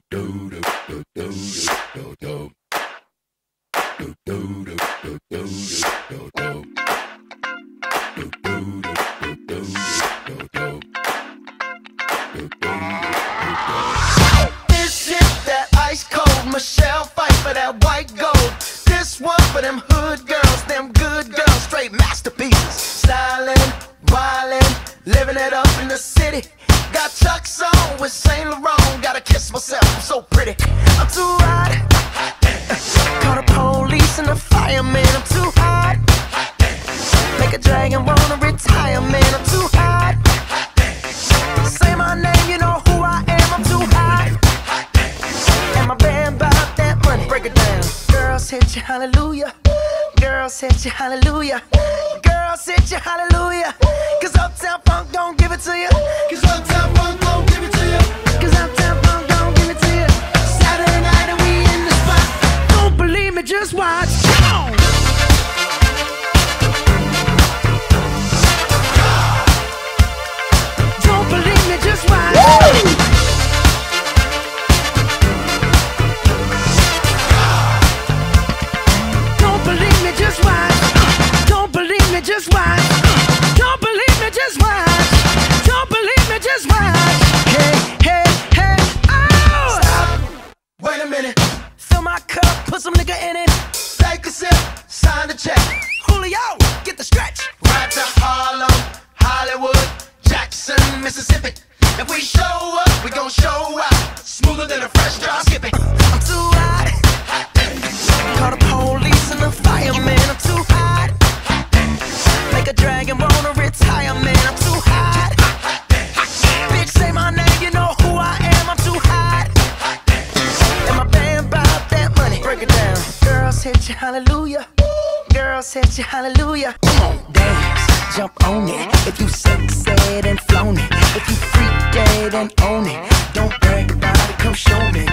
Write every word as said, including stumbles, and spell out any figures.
Michelle fight for that white gold. This one for them hood girls, them good girls, straight masterpieces. Stylin', wildin', living it up in the city. Got Chuck's on with Saint Laurent. Gotta kiss myself, I'm so pretty. I'm too hot. Call the police and the fireman. I'm too hot. Make a dragon wanna retire, man. I'm too hot. Say my name, you know who I am. I'm too hot. And my band bought that money. Break it down. Girls hit you, hallelujah. Girls hit you, hallelujah. Girls hit you, hallelujah. Cause Uptown Funk don't give it to you. Cause Uptown Funk don't give it to you. Cause Uptown Funk don't give it to you. Saturday night and we in the spot. Don't believe me, just watch. Come on. Don't believe me, just watch. Woo! Just watch. Don't believe me, just watch. Don't believe me, just watch. Don't believe me, just watch. Hey, hey, hey, oh! Stop. Wait a minute. Fill my cup, put some nigga in it. Take a sip, sign the check. Julio, get the stretch. Right to Harlem, Hollywood, Jackson, Mississippi. If we show up, we gon' show out. Smoother than a fresh drop skipping. I'm too hot. Call the police and the fireman. I'm too hot. Make a dragon wanna retire, man. I'm too hot. Bitch, say my name, you know who I am. I'm too hot. And my band bought that money. Break it down. Girls hit you, hallelujah. Girls hit you, hallelujah. Come on, dance, jump on it. If you sexed and flown it. If you freaked dead and own it. Don't brag about it, come show me.